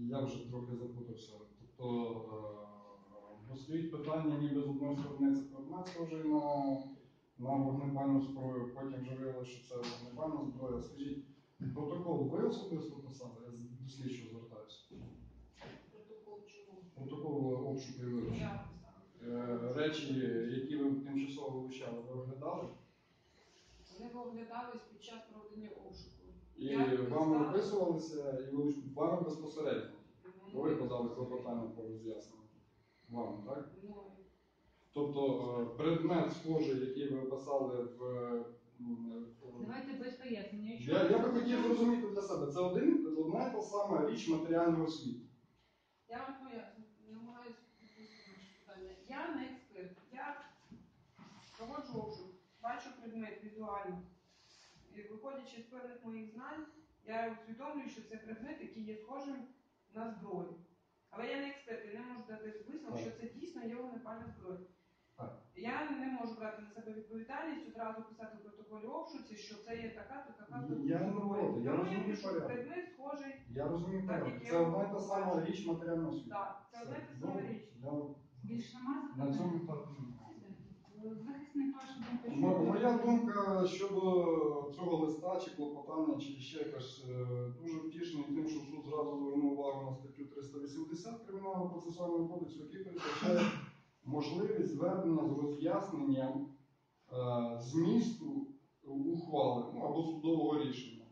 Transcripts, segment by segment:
Я вже трохи запутався. Тобто, бо стоїть питання, ніби з одної сторони це предмет схожий на вогнепальну зброю, потім вже виявилося, що це вогнепальна зброя. Скажіть, протокол ви особисто писали? Я до слідчого звертаюся. Протокол чого? Протокол обшуку і вилучення. Речі, які ви тимчасово вилучали, ви оглядали? Вони оглядались під час проведення обшуку. І вам виписувалися і вами безпосередньо? Ви подали клопотання про роз'яснення? Вам, так? Тобто предмет схожий, який ви описали в... Давайте без пояснення. Я би хотів зрозуміти для себе. Це одна і та сама річ матеріального світу. Я вам поясню. Намагаюся відповісти на питання. Я не експерт. Я проводжу обшук, бачу предмет візуально. І виходячи з певних моїх знань, я усвідомлюю, що це предмет, який є схожим на зброю. Але я не експерт, я не можу дати висновок, що це дійсно є вогнепальна зброя. Я не можу брати на себе відповідальність, одразу писати в протоколі обшуці, що це є така-то, така-то зброя. Я розумію порядок. Предмет схожий. Я розумію порядок. Це одна і та сама річ матеріального світу. Так, це одна і та сама річ. Більше немає На цьому запитань? Захисник, ваша думка. Моя думка щодо цього листа чи клопотання, чи ще якось дуже втішений тим, що суд зразу звернув увагу на статтю 380 Кримінального процесуального кодексу, який передбачає можливість звернення з роз'ясненням змісту ухвали або судового рішення.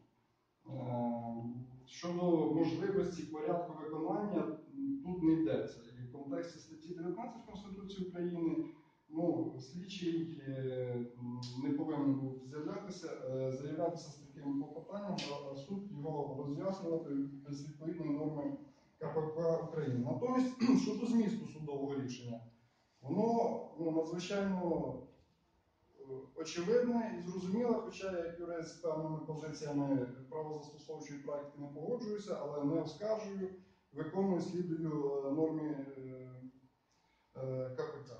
Щодо можливості порядку виконання тут не йдеться. І в контексті статті 19 Конституції України слідчий не повинен був заявлятися з таким клопотанням, а суд його роз'яснювати без відповідної норми КПК України. Натомість, щодо змісту судового рішення, воно надзвичайно очевидне і зрозуміле, хоча я як юрист з певними позиціями правозастосовчої практики не погоджуюся, але не оскаржую, виконую, слідую нормі КПК.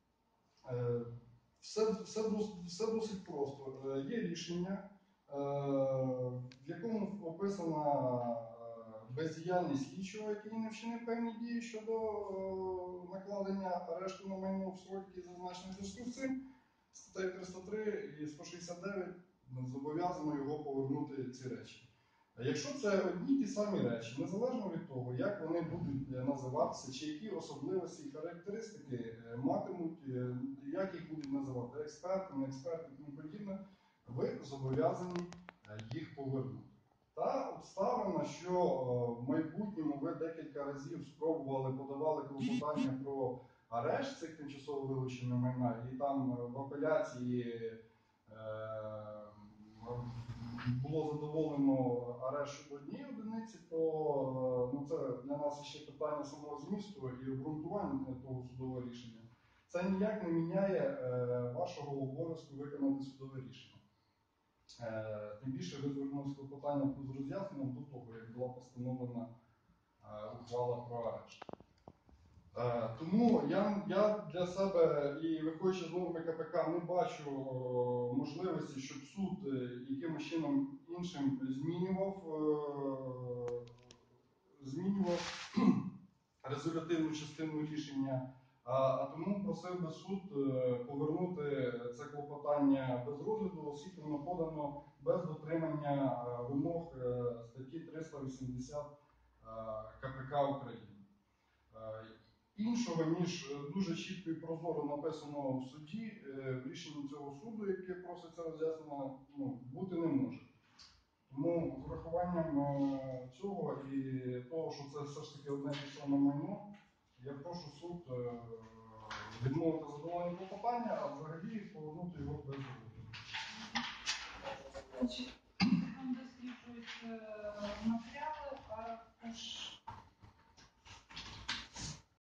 Все досить просто. Є рішення, в якому описана бездіяльність слідчого, який не вчинив певні дії щодо накладення арешту на майно в срок, який зазначений в зв'язку з цим. Статтею 303 і 169 зобов'язано його повернути ці речі. Якщо це одні й ті самі речі, незалежно від того, як вони будуть називатися, чи які особливості і характеристики матимуть, як їх будуть називати експерти, не експерти і тому подібне, ви зобов'язані їх повернути. Та обставина, що в майбутньому ви декілька разів спробували, подавали клопотання про арешт цих тимчасово вилучених майна, і там в апеляції було задоволено арешт щодо однієї одиниці, то це для нас ще питання самого змісту і обґрунтування того судового рішення. Це ніяк не міняє вашого обов'язку виконати судове рішення. Тим більше ви звернулися клопотання з роз'ясненням до того, як була постановлена ухвала про арешт. Тому я для себе, і виходячи з норми КПК, не бачу можливості, щоб суд якимось чином іншим змінював резолютивну частину рішення. А тому просив би суд повернути це клопотання без розгляду, оскільки воно подано без дотримання вимог статті 380 КПК України. Іншого, ніж дуже чітко і прозоро написано в суді, в рішенні цього суду, яке проситься роз'яснення, бути не може. Тому з врахуванням цього і того, що це все ж таки одне і саме майно, я прошу суд відмовити задоволення клопотання, а взагалі повернути його без розгляду.